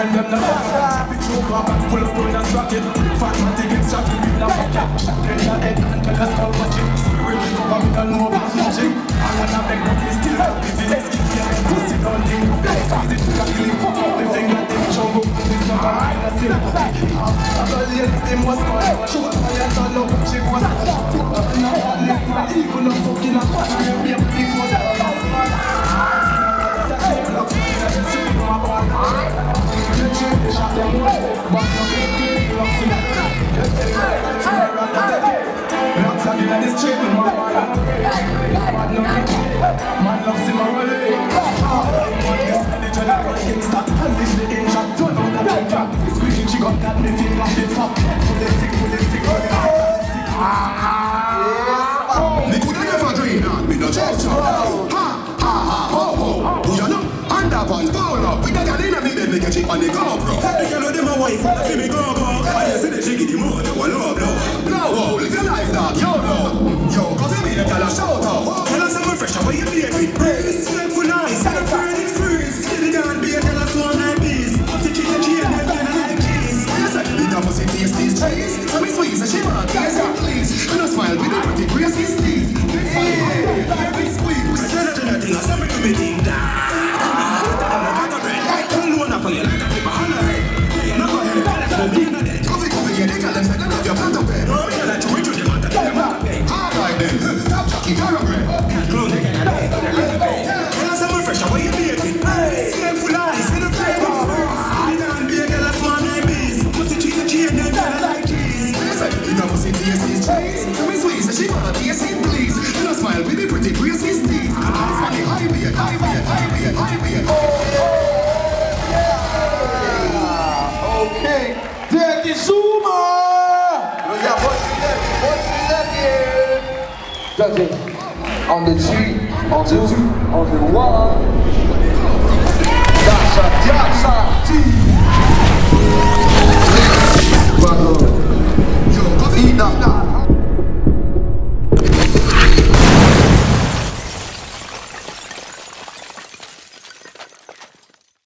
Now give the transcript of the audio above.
and them the pull up on a socket. Fat man take it shot with the bucket. Then the head and tell us how much it. Spirit recover with a no back magic. I wanna make no place still up busy. Let's keep getting pussy down the flex. Easy to the killing fuck up the thing that they show up. This number I don't see. I believe them was going. Shoot my hands all up. She was even a fucking a pass. We have before that. Make a chip on the GoPro. They can know them a wife, I feel me go. I just see the shaky the motor, I love blow. Blow, live your life, dog, yo, no. Yo, cause me the girl a shout out. Tell us something fresh, how you play with praise. Sweat for nice, and a bird it freeze. Steady down, be a girl a swan like bees. What's the chicken, she and them kind of like cheese. Yes, I did a pussy taste these trees. And me squeeze, and she want tears and please. And I smile with the pretty braces teeth. Hey, every squeeze. I tell her to nothing, I saw me do me thing down. For you like a paper holiday. You're not going to help us for being a dead. Coffee, yeah, they tell them that love your plant of bed. Oh, yeah, like to reach you, they want to get them out of bed. Alright then, stop chucking thoroughbred. Can't clone, they get a day, they're really bad. Tell us something fresh, how you baking? Hey, same full eyes, in the flame of first. You can't be a girl that's one like bees. Pussy cheese and cheese, and then like cheese. Listen, it a pussy taste these trees. Tell me sweet, so she want to taste it, please. And I smile with the pretty braces teeth. It's on the highway. Okay, Dirty Zuma! Judging on the 3, on the 2, on the 1. Dasha, T.